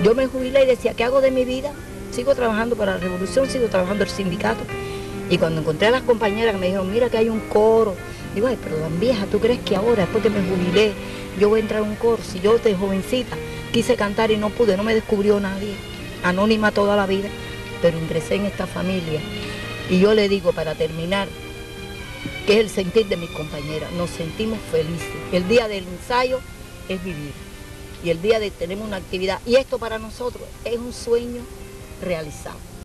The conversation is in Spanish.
Yo me jubilé y decía, ¿qué hago de mi vida? Sigo trabajando para la Revolución, sigo trabajando en el sindicato. Y cuando encontré a las compañeras que me dijeron, mira que hay un coro, digo, ay, pero tan vieja, ¿tú crees que ahora, después que me jubilé, yo voy a entrar a un coro? Si yo de jovencita quise cantar y no pude, no me descubrió nadie, anónima toda la vida, pero ingresé en esta familia. Y yo le digo, para terminar, que es el sentir de mis compañeras, nos sentimos felices. El día del ensayo es vivir, y el día de tenemos una actividad, y esto para nosotros es un sueño realizado.